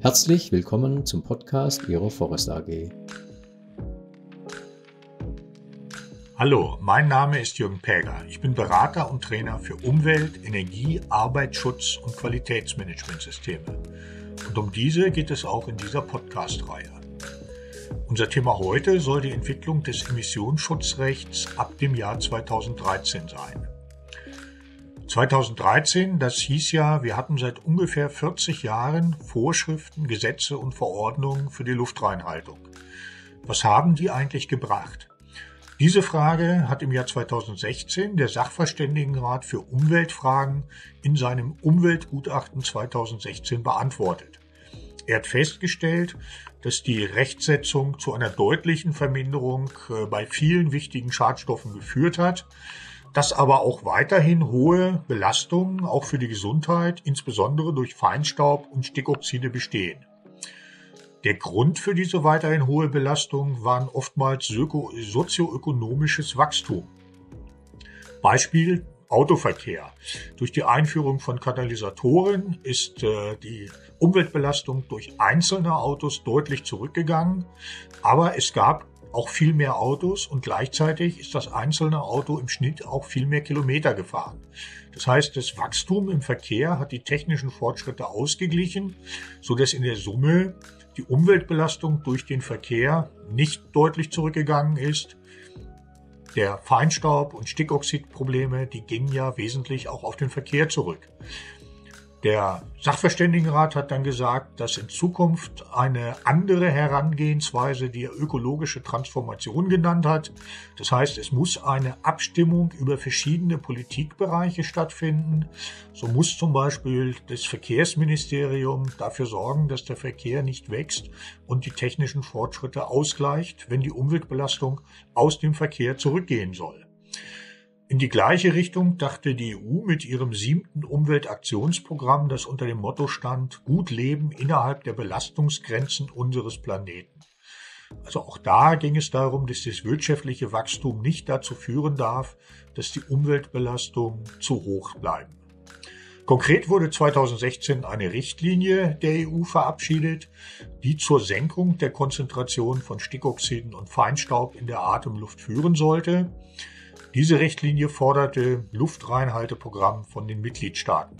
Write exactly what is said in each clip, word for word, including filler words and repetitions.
Herzlich willkommen zum Podcast Ihrer Forest A G. Hallo, mein Name ist Jürgen Päger. Ich bin Berater und Trainer für Umwelt-, Energie-, Arbeitsschutz und Qualitätsmanagementsysteme. Und um diese geht es auch in dieser Podcast-Reihe. Unser Thema heute soll die Entwicklung des Emissionsschutzrechts ab dem Jahr zweitausenddreizehn sein. zweitausenddreizehn, das hieß ja, wir hatten seit ungefähr vierzig Jahren Vorschriften, Gesetze und Verordnungen für die Luftreinhaltung. Was haben die eigentlich gebracht? Diese Frage hat im Jahr zweitausendsechzehn der Sachverständigenrat für Umweltfragen in seinem Umweltgutachten zweitausendsechzehn beantwortet. Er hat festgestellt, dass die Rechtsetzung zu einer deutlichen Verminderung bei vielen wichtigen Schadstoffen geführt hat, dass aber auch weiterhin hohe Belastungen auch für die Gesundheit, insbesondere durch Feinstaub und Stickoxide, bestehen. Der Grund für diese weiterhin hohe Belastung waren oftmals sozioökonomisches Wachstum. Beispiel Autoverkehr. Durch die Einführung von Katalysatoren ist äh, die Umweltbelastung durch einzelne Autos deutlich zurückgegangen, aber es gab auch viel mehr Autos und gleichzeitig ist das einzelne Auto im Schnitt auch viel mehr Kilometer gefahren. Das heißt, das Wachstum im Verkehr hat die technischen Fortschritte ausgeglichen, sodass in der Summe die Umweltbelastung durch den Verkehr nicht deutlich zurückgegangen ist. Der Feinstaub- und Stickoxidprobleme, die gingen ja wesentlich auch auf den Verkehr zurück. Der Sachverständigenrat hat dann gesagt, dass in Zukunft eine andere Herangehensweise die ökologische Transformation genannt hat. Das heißt, es muss eine Abstimmung über verschiedene Politikbereiche stattfinden. So muss zum Beispiel das Verkehrsministerium dafür sorgen, dass der Verkehr nicht wächst und die technischen Fortschritte ausgleicht, wenn die Umweltbelastung aus dem Verkehr zurückgehen soll. In die gleiche Richtung dachte die E U mit ihrem siebten Umweltaktionsprogramm, das unter dem Motto stand, gut leben innerhalb der Belastungsgrenzen unseres Planeten. Also auch da ging es darum, dass das wirtschaftliche Wachstum nicht dazu führen darf, dass die Umweltbelastungen zu hoch bleiben. Konkret wurde zweitausendsechzehn eine Richtlinie der E U verabschiedet, die zur Senkung der Konzentration von Stickoxiden und Feinstaub in der Atemluft führen sollte. Diese Richtlinie forderte Luftreinhalteprogramm von den Mitgliedstaaten.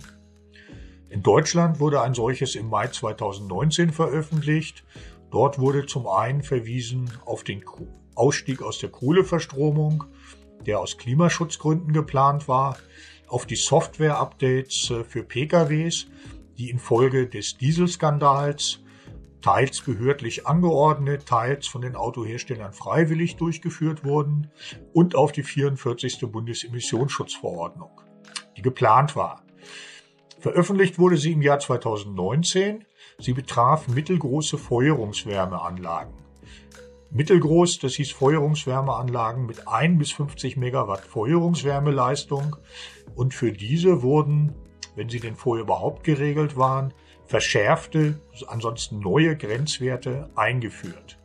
In Deutschland wurde ein solches im Mai zweitausendneunzehn veröffentlicht. Dort wurde zum einen verwiesen auf den Ausstieg aus der Kohleverstromung, der aus Klimaschutzgründen geplant war, auf die Software-Updates für P K Ws, die infolge des Dieselskandals teils behördlich angeordnet, teils von den Autoherstellern freiwillig durchgeführt wurden, und auf die vierundvierzigste Bundesemissionsschutzverordnung, die geplant war. Veröffentlicht wurde sie im Jahr zweitausendneunzehn. Sie betraf mittelgroße Feuerungswärmeanlagen. Mittelgroß, das hieß Feuerungswärmeanlagen mit ein bis fünfzig Megawatt Feuerungswärmeleistung, und für diese wurden, wenn sie denn vorher überhaupt geregelt waren, verschärfte, ansonsten neue Grenzwerte eingeführt.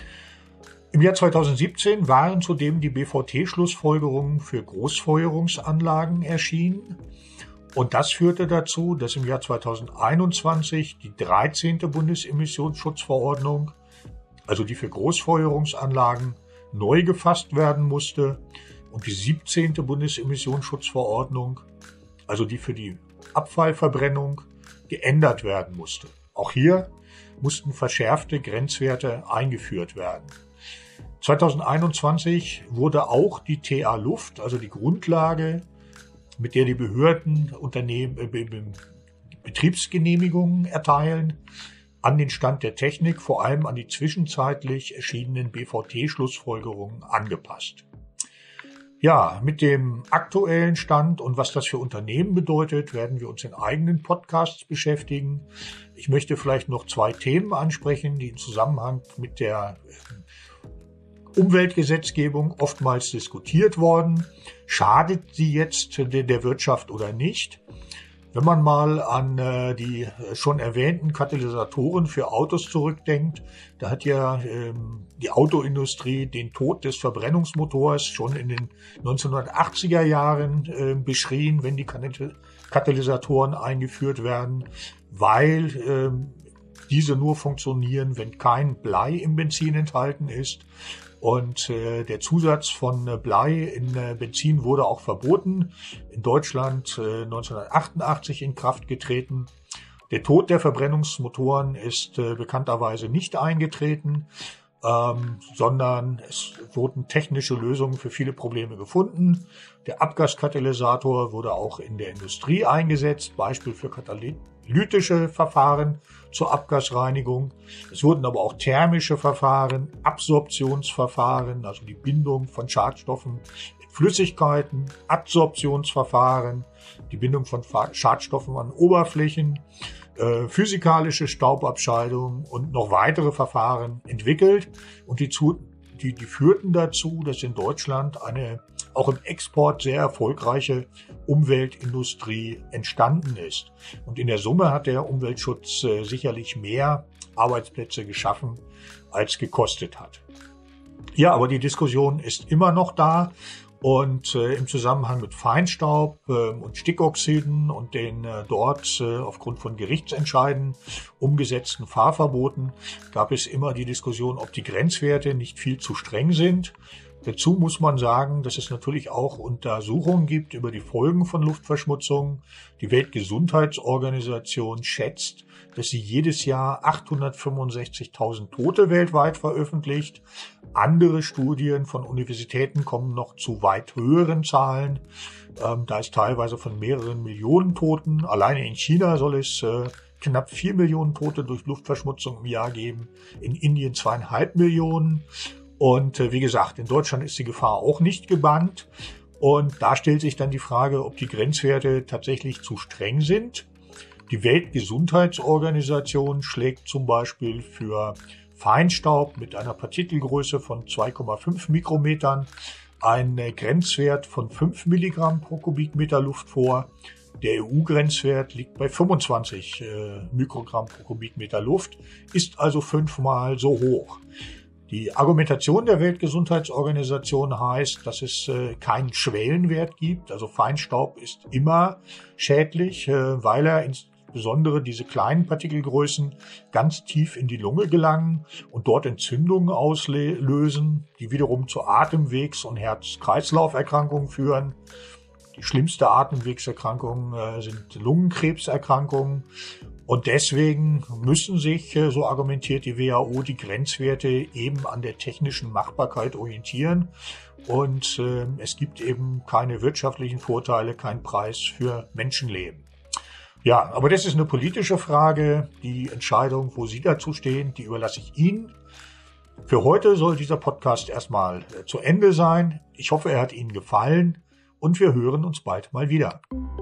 Im Jahr zweitausendsiebzehn waren zudem die B V T-Schlussfolgerungen für Großfeuerungsanlagen erschienen, und das führte dazu, dass im Jahr zweitausendeinundzwanzig die dreizehnte Bundesemissionsschutzverordnung, also die für Großfeuerungsanlagen, neu gefasst werden musste und die siebzehnte Bundesemissionsschutzverordnung, also die für die Abfallverbrennung, geändert werden musste. Auch hier mussten verschärfte Grenzwerte eingeführt werden. zweitausendeinundzwanzig wurde auch die T A Luft, also die Grundlage, mit der die Behörden Unternehmen, äh, Betriebsgenehmigungen erteilen, an den Stand der Technik, vor allem an die zwischenzeitlich erschienenen B V T-Schlussfolgerungen angepasst. Ja, mit dem aktuellen Stand und was das für Unternehmen bedeutet, werden wir uns in eigenen Podcasts beschäftigen. Ich möchte vielleicht noch zwei Themen ansprechen, die im Zusammenhang mit der Umweltgesetzgebung oftmals diskutiert worden. Schadet sie jetzt der Wirtschaft oder nicht? Wenn man mal an äh, die schon erwähnten Katalysatoren für Autos zurückdenkt, da hat ja ähm, die Autoindustrie den Tod des Verbrennungsmotors schon in den neunzehnhundertachtziger Jahren äh, beschrien, wenn die Katalysatoren eingeführt werden, weil ähm, diese nur funktionieren, wenn kein Blei im Benzin enthalten ist. Und äh, der Zusatz von äh, Blei in äh, Benzin wurde auch verboten, in Deutschland äh, neunzehnhundertachtundachtzig in Kraft getreten. Der Tod der Verbrennungsmotoren ist äh, bekannterweise nicht eingetreten, ähm, sondern es wurden technische Lösungen für viele Probleme gefunden. Der Abgaskatalysator wurde auch in der Industrie eingesetzt, Beispiel für katalytische Verfahren zur Abgasreinigung. Es wurden aber auch thermische Verfahren, Absorptionsverfahren, also die Bindung von Schadstoffen in Flüssigkeiten, Adsorptionsverfahren, die Bindung von Schadstoffen an Oberflächen, äh, physikalische Staubabscheidung und noch weitere Verfahren entwickelt. Und die, zu, die, die führten dazu, dass in Deutschland eine auch im Export sehr erfolgreiche Umweltindustrie entstanden ist. Und in der Summe hat der Umweltschutz äh, sicherlich mehr Arbeitsplätze geschaffen, als gekostet hat. Ja, aber die Diskussion ist immer noch da. Und äh, im Zusammenhang mit Feinstaub äh, und Stickoxiden und den äh, dort äh, aufgrund von Gerichtsentscheiden umgesetzten Fahrverboten gab es immer die Diskussion, ob die Grenzwerte nicht viel zu streng sind. Dazu muss man sagen, dass es natürlich auch Untersuchungen gibt über die Folgen von Luftverschmutzung. Die Weltgesundheitsorganisation schätzt, dass sie jedes Jahr achthundertfünfundsechzigtausend Tote weltweit veröffentlicht. Andere Studien von Universitäten kommen noch zu weit höheren Zahlen. Ähm, da ist teilweise von mehreren Millionen Toten. Alleine in China soll es äh, knapp vier Millionen Tote durch Luftverschmutzung im Jahr geben. In Indien zweieinhalb Millionen. Und äh, wie gesagt, in Deutschland ist die Gefahr auch nicht gebannt. Und da stellt sich dann die Frage, ob die Grenzwerte tatsächlich zu streng sind. Die Weltgesundheitsorganisation schlägt zum Beispiel für Feinstaub mit einer Partikelgröße von zwei Komma fünf Mikrometern einen Grenzwert von fünf Milligramm pro Kubikmeter Luft vor. Der E U-Grenzwert liegt bei fünfundzwanzig äh, Mikrogramm pro Kubikmeter Luft, ist also fünfmal so hoch. Die Argumentation der Weltgesundheitsorganisation heißt, dass es äh, keinen Schwellenwert gibt. Also Feinstaub ist immer schädlich, äh, weil er insbesondere diese kleinen Partikelgrößen ganz tief in die Lunge gelangen und dort Entzündungen auslösen, die wiederum zu Atemwegs- und Herz-Kreislauf-Erkrankungen führen. Die schlimmste Atemwegserkrankung äh, sind Lungenkrebserkrankungen. Und deswegen müssen sich, so argumentiert die W H O, die Grenzwerte eben an der technischen Machbarkeit orientieren. Und äh, es gibt eben keine wirtschaftlichen Vorteile, keinen Preis für Menschenleben. Ja, aber das ist eine politische Frage. Die Entscheidung, wo Sie dazu stehen, die überlasse ich Ihnen. Für heute soll dieser Podcast erstmal äh, zu Ende sein. Ich hoffe, er hat Ihnen gefallen und wir hören uns bald mal wieder.